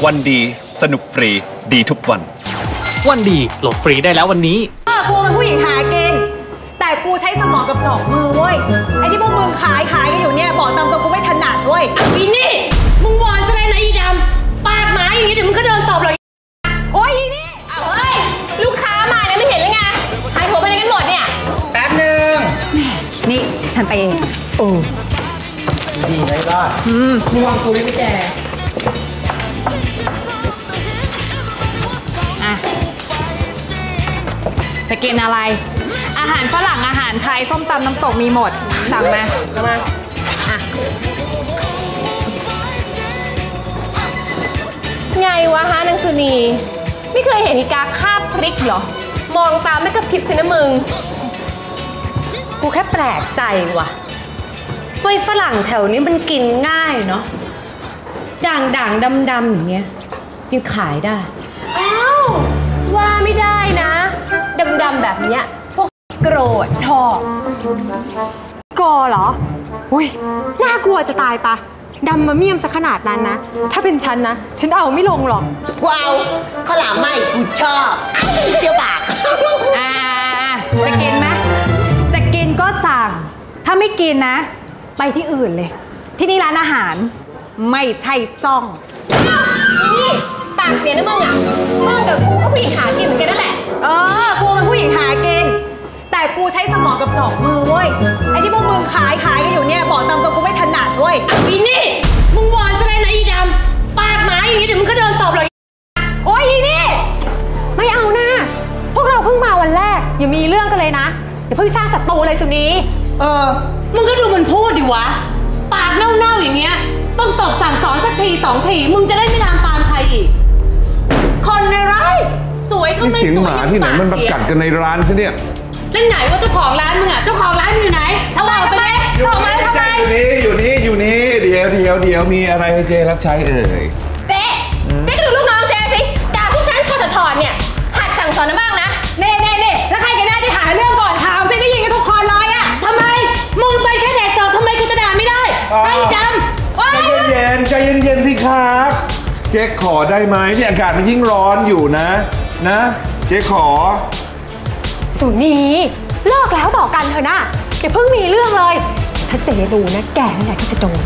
วันดีสนุกฟรีดีทุกวันวันดีโหลดฟรีได้แล้ววันนี้กูเป็นผู้หญิงหาเก่งแต่กูใช้สมองกับ2 มือเว้ยไอ้ที่พวกมึงขายกันอยู่เนี่ยบอกตามตรงกูไม่ถนัดเว้ยอีนี่มึงวอนจะเลยนะอีดำปากหมาอย่างนี้เดี๋ยวมึงก็เดินตอบเลยโอ้ยอีนี่เฮ้ยลูกค้ามาเนี่ยไม่เห็นเลยไงหายหัวไปไหนกันหมดเนี่ยแป๊บนึงนี่ฉันไปเองดีไหมล่ะมึงวางตัวนี้ไปแกจะกินอะไรอาหารฝรั่งอาหารไทยส้มตำน้ำตกมีหมดสั่งมาไงวะฮะนางสุนีไม่เคยเห็นอีกาคาบพริกเหรอมองตามไม่กระพริบสินะมึงกูแค่แปลกใจว่ะว่าฝรั่งแถวนี้มันกินง่ายเนาะด่างดำอย่างเงี้ยยังขายได้อ้าวว่าไม่ได้นะดำแบบเนี้ยพวกโกรธชอบกอเหรออุ้ยน่ากลัวจะตายปะดำมาเมี่ยมสักขนาดนั้นนะถ้าเป็นฉันนะฉันเอาไม่ลงหรอกกูเอาข้าวหลามไม่กูชอบเดี๋ยวปากจะกินไหมจะกินก็สั่งถ้าไม่กินนะไปที่อื่นเลยที่นี่ร้านอาหารไม่ใช่ซ่องนี่ปากเสียนะมึงอ่ะมึงกับกูก็ผู้หญิงหากินเหมือนกันนั่นแหละกูเป็นผู้หญิงหาเก่งแต่กูใช้สมองกับ2 มือเว้ยไอ้ที่พวกมึงขายกันอยู่เนี่ยบอกตามตรงกูไม่ถนัดเว้ยอีนี่มึงวอนจะเลยนะอีดำปากหมาอย่างนี้เดี๋ยวมึงก็เดินตอบเลยโอ้ยอีนี่ไม่เอานะพวกเราเพิ่งมาวันแรกอย่ามีเรื่องกันเลยนะอย่าเพิ่งสร้างศัตรูเลยสุนีมึงก็ดูมันพูดดิวะปากเน่าๆอย่างเงี้ยต้องตบสั่งสอนสักที2 ทีมึงจะได้ไม่ลามปามใครอีกคนอะไรสวยก็ไม่สวยเสียงหมาที่ไหนมันมากัดกันในร้านซะเนี่ยแล้วไหนว่าเจ้าของร้านมึงอ่ะเจ้าของร้านมึงอยู่ไหนทำไมอยู่นี่เดี๋ยวมีอะไรให้เจรับใช้เอ่ยเจ๊ก็ดูลูกน้องเจ๊สิด่าพวกฉันถอดเนี่ยหัดสั่งสอนนะบ้างนะเน่แล้วใครกันแน่ที่หาเรื่องก่อนถามสิได้ยินกันทุกคนเลยอะทำไมมึงไปแค่เด็กเสิร์ฟทำไมกูจะด่าไม่ได้ไอ้ดำใจเย็นสิครับเจ๊ขอได้ไหมที่อากาศมันยิ่งร้อนอยู่นะเจ๊ขอสุนีเลิกแล้วต่อกันเถอะนะอย่าเพิ่งมีเรื่องเลยถ้าเจ๊รู้นะแกนั่นแหละที่จะโดน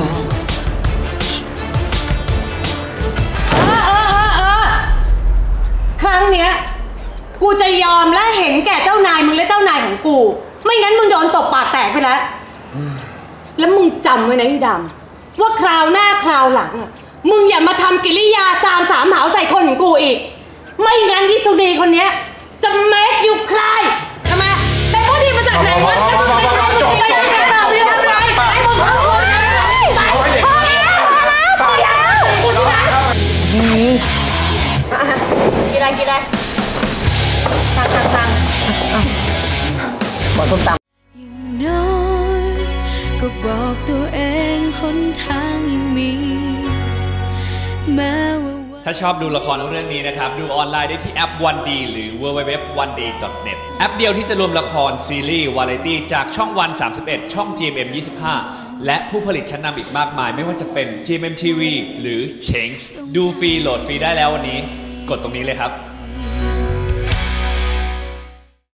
ครั้งเนี้ยกูจะยอมและเห็นแก่เจ้านายมึงและเจ้านายของกูไม่งั้นมึงโดนตบปากแตกไปแล้วแล้วมึงจำไว้นะอีดำว่าคราวหน้าคราวหลังมึงอย่ามาทำกิริยา3 3หาวใส่คนของกูอีกไม่งั้นที่สุดีคนเนี้ยจะเมคยูคลายทำไมเป็นพวกที่มาจากไหนวะจะมึงไปทำมึงไปทำอะไรไอ้มึงเข้าคนไปพอแล้วกูที่ไหนกินอะไรสั่งขอส้มตำอย่างน้อยก็บอกตัวเองหนทางยังมีแม้ว่าถ้าชอบดูละครเรื่องนี้นะครับดูออนไลน์ได้ที่แอป One D หรือ www.oneday.net แอปเดียวที่จะรวมละครซีรีส์วาไรตี้จากช่องวัน 31 ช่อง GMM 25และผู้ผลิตชั้นนำอีกมากมายไม่ว่าจะเป็น GMM TV หรือ Change ดูฟรีโหลดฟรีได้แล้ววันนี้กดตรงนี้เลยครับ